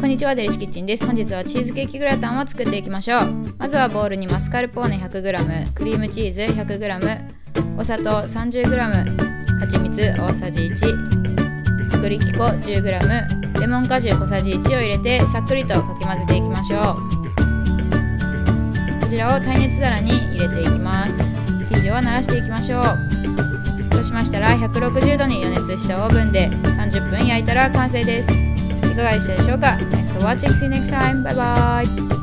こんにちは、デリシキッチンです。本日はチーズケーキグラタンを作っていきましょう。まずはボウルにマスカルポーネ 100g、 クリームチーズ 100g、 お砂糖 30g、 蜂蜜大さじ1、薄力粉 10g、 レモン果汁小さじ1を入れてさっくりとかき混ぜていきましょう。こちらを耐熱皿に入れていきます。生地を慣らしていきましょう。そうしましたら160度に予熱したオーブンで30分焼いたら完成です。いかがでしたでしょうか。 Thanks for watching. See you next time. Bye bye.